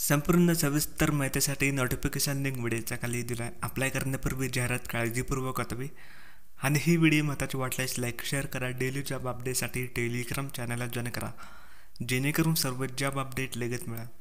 संपूर्ण सविस्तर माहितीसाठी नोटिफिकेशन लिंक व्हिडिओच्या खाली दिला आहे. अप्लाय करण्यापूर्वी जाहिरात काळजीपूर्वक वाचावी आणि ही व्हिडिओ महत्त्वाची वाटल्यास लाईक शेअर करा. डेली जॉब अपडेटसाठी टेलिग्राम चॅनलला जॉइन करा जेणेकरून सर्व जॉब अपडेट लगेच मिळेल.